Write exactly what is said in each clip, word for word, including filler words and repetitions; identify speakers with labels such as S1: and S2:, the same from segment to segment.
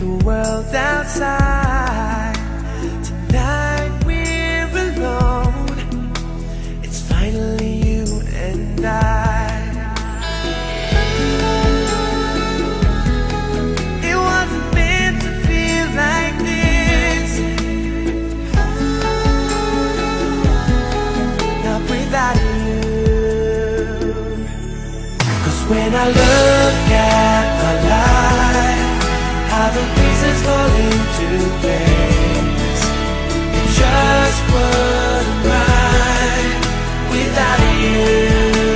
S1: the world outside. Tonight we're alone. It's finally you and I. It wasn't meant to feel like this, not without you. Cause when I look at my life, how the pieces fall into place, it just wouldn't right without you.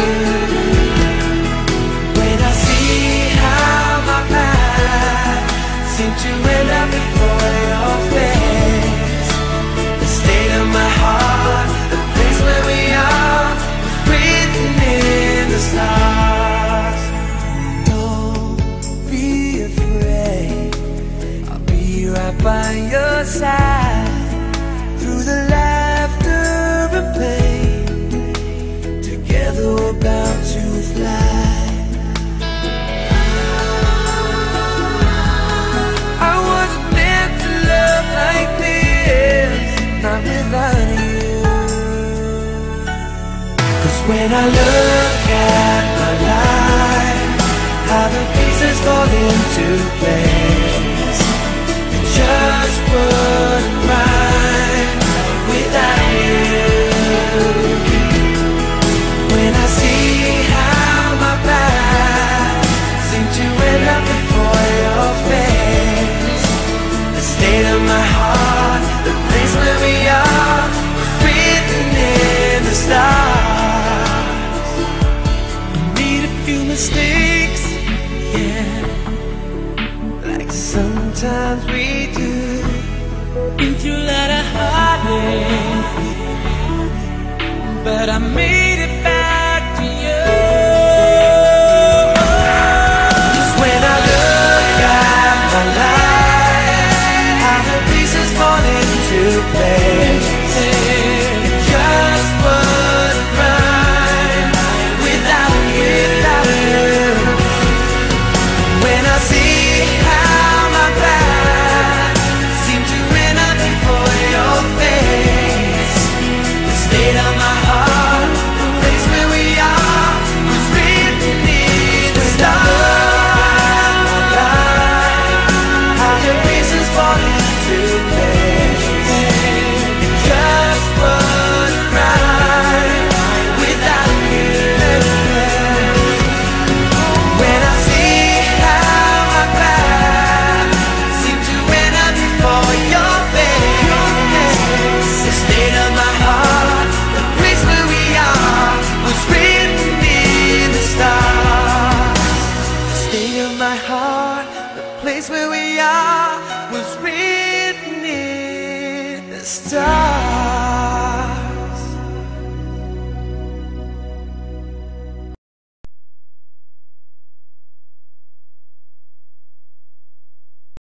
S1: When I see how my path seemed to end up before your face, the state of my heart, the place where we are, was written in the stars. Don't be afraid, I'll be right by your side, through the laughter and pain. Together we're bound to fly. I wasn't meant to love like this, not without you. Cause when I look at my life, how the pieces fall into place, it just was